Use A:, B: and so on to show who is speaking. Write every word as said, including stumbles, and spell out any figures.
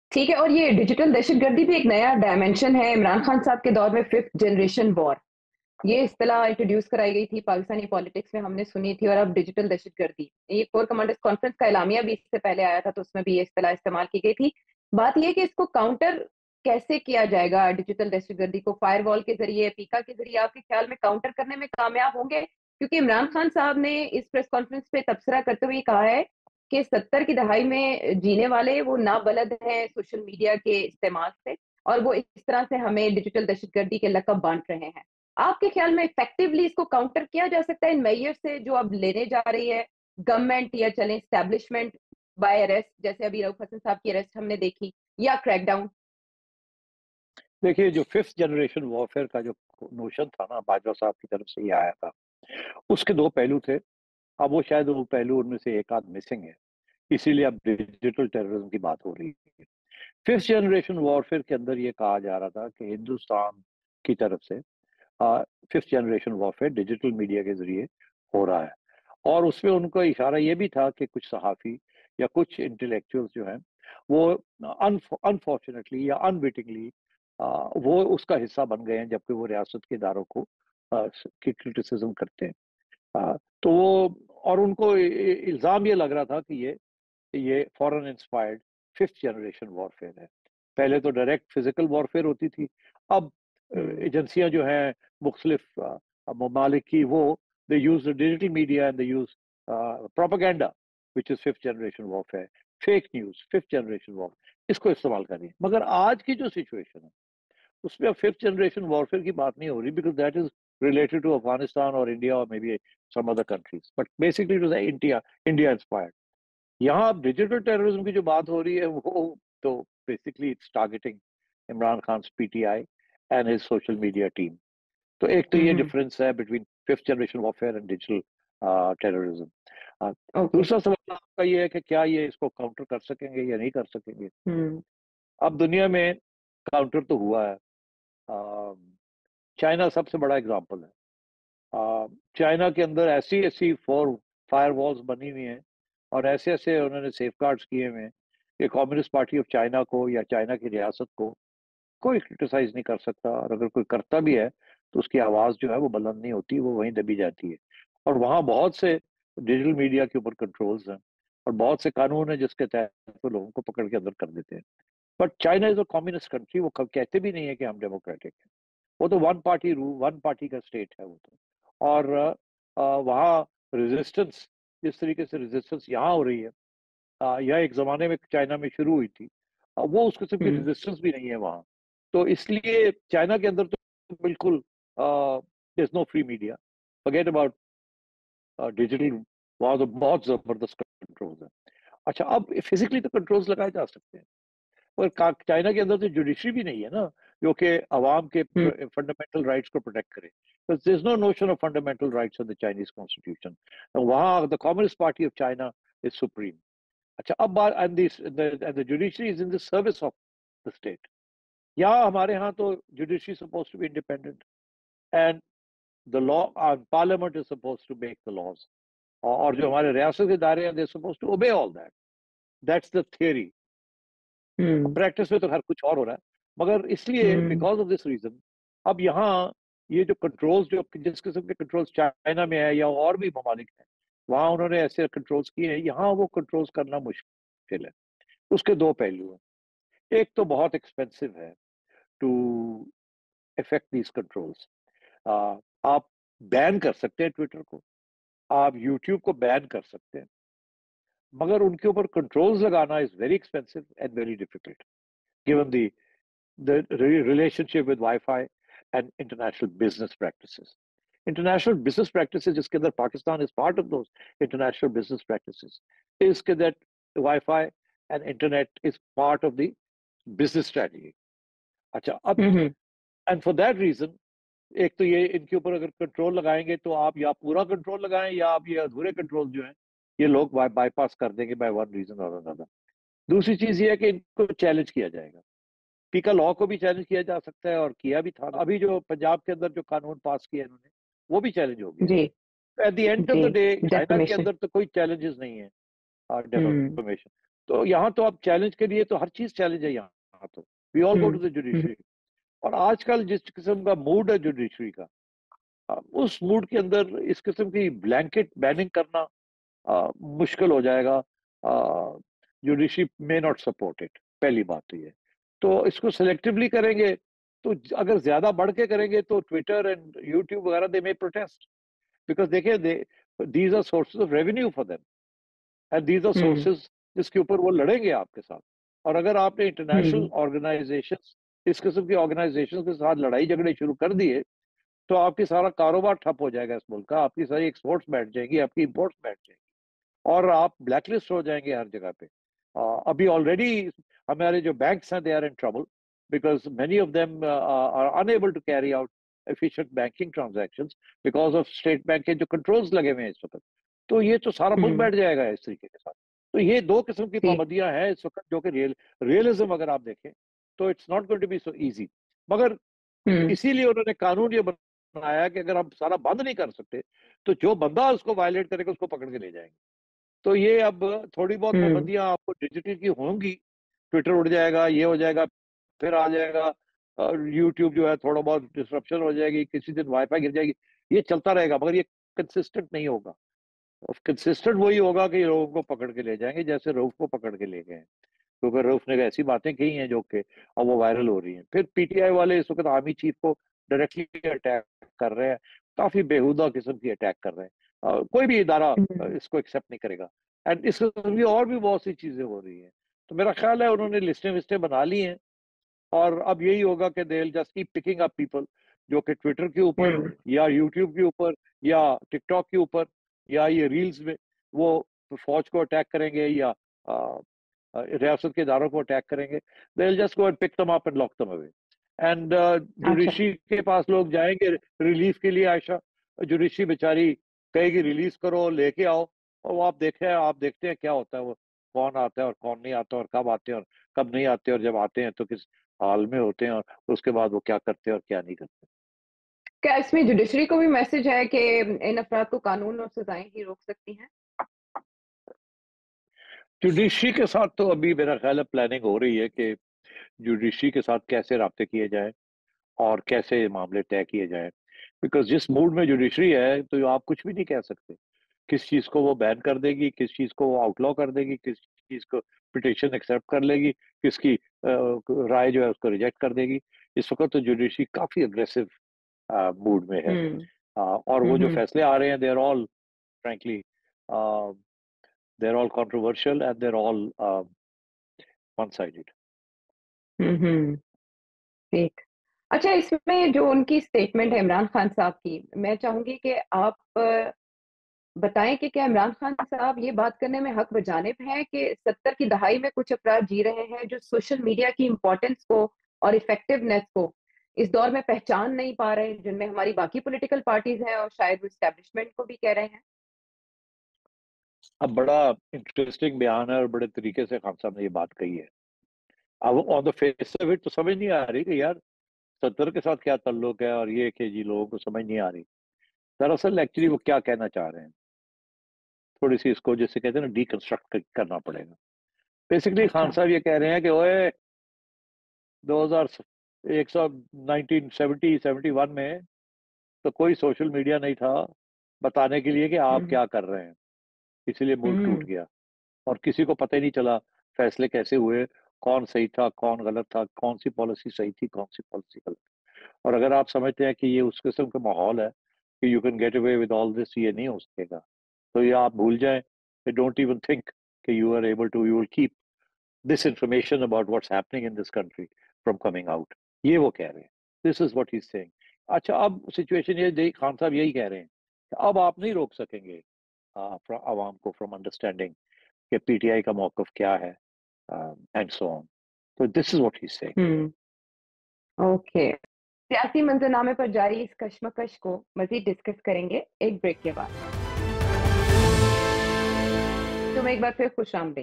A: ठीक है, और ये डिजिटल दहशतगर्दी भी एक नया डायमेंशन है। इमरान खान साहब के दौर में फिफ्थ जनरेशन वॉर, ये इस्तिलाह इंट्रोड्यूस कराई गई थी पाकिस्तानी पॉलिटिक्स में, हमने सुनी थी। और अब डिजिटल दहशतगर्दी, ये कोर कमांडर्स कॉन्फ्रेंस का एलामिया भी इससे पहले आया था, तो उसमें भी ये इस्तिलाह इस्तेमाल की गई थी। बात ये है कि इसको काउंटर कैसे किया जाएगा, डिजिटल दहशतगर्दी को फायरवॉल के जरिए, पीका के जरिए, आपके ख्याल में काउंटर करने में कामयाब होंगे? क्योंकि इमरान खान साहब ने इस प्रेस कॉन्फ्रेंस पे तबसरा करते हुए कहा है कि सत्तर की दहाई में जीने वाले वो नाबलद हैं सोशल मीडिया के इस्तेमाल से, और वो इस तरह से हमें डिजिटल दहशतगर्दी के लकब बांट रहे हैं। आपके ख्याल में इफेक्टिवली इसको काउंटर किया जा सकता है इन मेजर से जो अब लेने जा रही है गवर्नमेंट, या चले एस्टेब्लिशमेंट, बाय अरेस्ट, जैसे अभी रऊफ हसन साहब की अरेस्ट हमने देखी, या क्रैकडाउन?
B: देखिए, जो फिफ्थ जनरेशन वॉरफेयर का जो नोशन था ना, बाजवा साहब की तरफ से ये आया था, उसके दो पहलू थे। अब वो शायद वो पहलू उनमें से एक आध मिसिंग है, इसीलिए अब डिजिटल टेररिज्म की बात हो रही है। फिफ्थ जनरेशन वॉरफेयर के अंदर ये कहा जा रहा था कि हिंदुस्तान की तरफ से fifth generation warfare digital media के जरिए हो रहा है, और उसमें उनका इशारा ये भी था कि कुछ सहाफ़ी या कुछ इंटेलेक्चुअल्स जो हैं वो अनफॉर्चुनेटली या अनविटिंगली वो उसका हिस्सा बन गए हैं, जबकि वो रियासत के इदारों को आ, की क्रिटिसिज्म करते हैं। आ, तो वो, और उनको इ- इ- इल्ज़ाम ये लग रहा था कि ये ये foreign inspired fifth generation warfare है। पहले तो डायरेक्ट फिजिकल वॉरफेयर होती थी, अब
A: हम्म।
B: एजेंसियां जो हैं मुख्तलिफ ममालिक की, वो they use digital media and they use propaganda which is fifth generation warfare, fake news, fifth generation war, इसको इस्तेमाल कर रही है। मगर आज की जो सिचुएशन है उसमें अब फिफ्थ जनरेशन वॉरफेयर की बात नहीं हो रही, because that is related to Afghanistan और इंडिया और may be some other countries, but basically it was India India inspired. यहाँ अब डिजिटल टेररिज्म की जो बात हो रही है वो तो basically it's targeting Imran Khan PTI and his social media team. तो एक तो ये
A: हम्म।
B: डिफरेंस है between fifth generation warfare and digital terrorism.
A: Okay.
B: दूसरा सवाल आपका ये है कि क्या ये इसको काउंटर कर सकेंगे या नहीं कर सकेंगे।
A: हम्म।
B: अब दुनिया में काउंटर तो हुआ है, अ, चाइना सबसे बड़ा एग्जाम्पल है। अ, चाइना के अंदर ऐसी ऐसी फोर फायर वॉल्स बनी हुई हैं और ऐसे ऐसे उन्होंने सेफ गार्ड्स किए हुए हैं कि कम्युनिस्ट पार्टी ऑफ चाइना को या चाइना की रियासत को कोई क्रिटिसाइज नहीं कर सकता, और अगर कोई करता भी है तो उसकी आवाज़ जो है वो बुलंद नहीं होती, वो वहीं दबी जाती है। और वहाँ बहुत से डिजिटल मीडिया के ऊपर कंट्रोल्स हैं और बहुत से कानून हैं जिसके तहत वो लोगों को पकड़ के अंदर कर देते हैं। But China is a communist country, वो कब कहते भी नहीं है कि हम डेमोक्रेटिक हैं। वो तो वन पार्टी रू वन पार्टी का स्टेट है वो तो। और अ, वहाँ रेजिस्टेंस, जिस तरीके से रेजिस्टेंस यहाँ हो रही है, अ, यह एक जमाने में चाइना में शुरू हुई थी, अ, वो उस किस्म की
A: हम्म।
B: रेजिस्टेंस भी नहीं है वहाँ। तो इसलिए चाइना के अंदर तो बिल्कुल is no free media, forget about digital, वहाँ तो बहुत जबरदस्त कंट्रोल्स है। अच्छा, अब फिजिकली तो कंट्रोल्स लगाए जा सकते हैं, और का- चाइना के अंदर तो जुडिशरी भी नहीं है ना, जो कि अवाम के
A: हम्म।
B: फंडामेंटल राइट्स को प्रोटेक्ट करे। There is no notion of fundamental rights in the Chinese constitution. वहाँ the communist party of China is supreme. अच्छा, अब बात, and this and the judiciary is in the service of the state. यहाँ हमारे यहाँ तो judiciary suppose to be independent, and the law, parliament is suppose to make the laws, और जो हमारे रियासत के दायरे हैं दे suppose to obey all that. That's the theory.
A: Hmm.
B: Practice में तो हर कुछ और हो रहा है, मगर इसलिए
A: hmm.
B: Because of this reason अब यहाँ ये जो कंट्रोल्स, जो जिस किस्म के कंट्रोल्स चाइना में है या और भी ममालिक हैं, वहां उन्होंने ऐसे कंट्रोल्स किए हैं, यहाँ वो कंट्रोल्स करना मुश्किल है। उसके दो पहलू हैं। एक तो बहुत एक्सपेंसिव है टू इफेक्ट दीज कंट्रोल्स। आप बैन कर सकते हैं ट्विटर को, आप यूट्यूब को बैन कर सकते हैं, मगर उनके ऊपर कंट्रोल्स लगाना is very expensive and very difficult, given the the re- relationship with Wi-Fi and international business practices. International business practices, जिसके अंदर Pakistan is part of those international business practices, is कि that Wi-Fi and internet is part of the business strategy. अच्छा, अब
A: हम्म।
B: and for that reason, एक तो ये इनके ऊपर अगर कंट्रोल लगाएंगे तो आप या पूरा कंट्रोल लगाएं या आप ये अधूरे कंट्रोल जो हैं ये लोग बाईपास कर देंगे by one reason or another. दूसरी चीज ये है कि इनको चैलेंज किया जाएगा। पीका लॉ को भी चैलेंज किया जा सकता है और किया भी था। अभी जो पंजाब के अंदर जो कानून पास किया इन्होंने वो भी चैलेंज हो गया।
A: जी।
B: एट द एंड ऑफ
A: जी।
B: द डे चाइना के
A: डेफमेशन।
B: अंदर तो कोई चैलेंजेस नहीं है
A: हम्म।
B: डेफामेशन। तो यहाँ तो आप चैलेंज के लिए तो हर चीज चैलेंज है यहाँ तो। We all go
A: hmm,
B: to the
A: hmm,
B: judiciary. और आजकल जिस किस्म का मूड है जुडिशरी का, अ, उस मूड के अंदर इस किस्म की ब्लैंकेट बैनिंग करना अ, मुश्किल हो जाएगा। Judiciary may not support it, पहली बात तो ये। तो इसको सिलेक्टिवली करेंगे, तो ज- अगर ज्यादा बढ़ के करेंगे तो ट्विटर एंड यूट्यूब वगैरह दे मे प्रोटेस्ट, बिकॉज देखिए they these are sources of revenue for them, and these are
A: hmm,
B: sources जिसके ऊपर वो लड़ेंगे आपके साथ। और अगर आपने इंटरनेशनल
A: हुँ,
B: ऑर्गेनाइजेशन इस किस्म की ऑर्गेनाइजेशन के साथ लड़ाई झगड़े शुरू कर दिए, तो आपकी सारा कारोबार ठप हो जाएगा इस मुल्क का, आपकी सारी एक्सपोर्ट्स बैठ जाएंगी, आपकी इंपोर्ट्स बैठ जाएंगी, और आप ब्लैकलिस्ट हो जाएंगे हर जगह पे। अ, अभी ऑलरेडी हमारे जो बैंक्स हैं they are in trouble, because many of them are unable to carry out efficient banking transactions because of state bank के जो कंट्रोल्स लगे हुए हैं इस वक्त। तो ये तो सारा मुल्क
A: हुँ,
B: बैठ जाएगा इस तरीके के साथ। तो ये दो किस्म की
A: जी,
B: पाबंदियां हैं इस वक्त, जो कि रियल रियलिज्म अगर आप देखें तो it's not going to be so easy. मगर
A: हुँ,
B: इसीलिए उन्होंने कानून ये बनाया कि अगर हम सारा बंद नहीं कर सकते, तो जो बंदा उसको वायलेट करेगा उसको पकड़ के ले जाएंगे। तो ये अब थोड़ी बहुत
A: हुँ,
B: पाबंदियां आपको डिजिटल की होंगी। ट्विटर उड़ जाएगा, ये हो जाएगा, फिर आ जाएगा यूट्यूब जो है, थोड़ा बहुत डिस्ट्रप्शन हो जाएगी, किसी दिन वाईफाई गिर जाएगी, ये चलता रहेगा, मगर ये कंसिस्टेंट नहीं होगा। कंसिस्टेंट वही होगा कि लोगों को पकड़ के ले जाएंगे, जैसे रऊफ को पकड़ के ले गए, क्योंकि रऊफ ने ऐसी बातें कही हैं जो कि अब वो वायरल हो रही हैं। फिर पीटीआई वाले इस वक्त आर्मी चीफ को डायरेक्टली अटैक कर रहे हैं, काफी बेहुदा किस्म की अटैक कर रहे हैं। अ, कोई भी इदारा अ,
A: हुँ,
B: इसको एक्सेप्ट नहीं करेगा। एंड इस किस्म की और भी बहुत सी चीजें हो रही हैं। तो मेरा ख्याल है उन्होंने लिस्टें विस्टें बना ली हैं, और अब यही होगा कि they will just keep picking up people जो कि ट्विटर के ऊपर
A: हुँ,
B: या यूट्यूब के ऊपर या टिकटॉक के ऊपर या ये रील्स में वो फौज को अटैक करेंगे, या अ, अ, रियासत के इदारों को अटैक करेंगे। They will just go and pick them up and lock them away. And
A: अच्छा,
B: जुडिशरी के पास लोग जाएंगे रिलीफ के लिए। आयशा, जुडिशरी बेचारी कहेगी रिलीज करो, लेके आओ, और वो आप देखे आप देखते हैं क्या होता है, वो कौन आता है और कौन नहीं आता, और कब आते हैं और कब नहीं आते, और जब आते हैं तो किस हाल में होते हैं, और उसके बाद वो क्या करते हैं और क्या नहीं करते।
A: क्या इसमें जुडिशरी को भी मैसेज है कि इन अफराद को कानून और सज़ाएँ ही रोक सकती हैं?
B: जुडिशरी के साथ तो अभी मेरा ख्याल है प्लानिंग हो रही है कि जुडिशरी के साथ कैसे राब्ते किए जाएं और कैसे मामले तय किए जाएं। बिकॉज जिस मूड में जुडिशरी है, तो आप कुछ भी नहीं कह सकते। किस चीज को वो बैन कर देगी, किस चीज को वो आउटलॉ कर देगी, किस चीज को पिटिशन एक्सेप्ट कर लेगी, किसकी अ, राय जो है उसको रिजेक्ट कर देगी। इस वक्त तो जुडिशरी काफी अग्रेसिव मूड में है।
A: हुँ,
B: अ, और
A: हुँ,
B: वो जो
A: हुँ,
B: फैसले आ रहे हैं, they are all frankly they are all controversial and they are all one sided.
A: Hmm, hmm, ठीक। अच्छा, इसमें जो उनकी स्टेटमेंट है इमरान खान साहब की, मैं चाहूँगी कि आप अ, बताएँ कि क्या इमरान खान साहब ये बात करने में हक बजानिब हैं कि सत्तर की दहाई में कुछ अफराद जी रहे हैं जो सोशल मीडिया की इम्पोर्टेंस को और इफेक्टिवनेस को इस दौर में पहचान नहीं पा रहे, जिनमें हमारी बाकी पॉलिटिकल पार्टीज़ हैं और शायद वो एस्टेब्लिशमेंट को भी कह रहे हैं?
B: अब बड़ा इंटरेस्टिंग बयान है, और बड़े तरीके से खान साहब ने ये बात कही है। अब on the face of it तो समझ नहीं आ रही कि यार सत्तर के साथ क्या ताल्लुक है, और ये कि जी लोगों को समझ नहीं आ रही दरअसल एक्चुअली वो क्या कहना चाह रहे हैं। थोड़ी सी इसको जैसे कहते हैं ना डीकंस्ट्रक्ट करना पड़ेगा। बेसिकली खान
A: अच्छा।
B: साहब ये कह रहे हैं कि ओए दो हज़ार एक सौ नाइनटीन सेवेंटी सेवेंटी वन में तो कोई सोशल मीडिया नहीं था बताने के लिए कि आप
A: हुँ,
B: क्या कर रहे हैं, इसीलिए मुल्क टूट
A: हुँ,
B: गया, और किसी को पता ही नहीं चला फैसले कैसे हुए, कौन सही था कौन गलत था, कौन सी पॉलिसी सही थी कौन सी पॉलिसी गलत। और अगर आप समझते हैं कि ये उस किस्म का माहौल है कि you can get away with all this, ये नहीं हो सकेगा, तो ये आप भूल जाएं। डोंट इवन थिंक कि you are able to you will keep this information about what's happening in this country from coming out. ये वो कह रहे हैं, this is what he is saying. अच्छा, अब सिचुएशन ये दे- खान साहब यही कह रहे हैं कि अब आप नहीं रोक सकेंगे आवाम को फ्रॉम अंडरस्टैंडिंग कि पीटीआई का मौकफ क्या है, एंड सो ऑन। तो this is what he is saying.
A: Hmm, okay. सियासी मंजरनामे पर जारी इस कशमकश को मज़ीद डिस्कस करेंगे एक ब्रेक के बाद। तो मैं एक बार फिर खुशामदीद।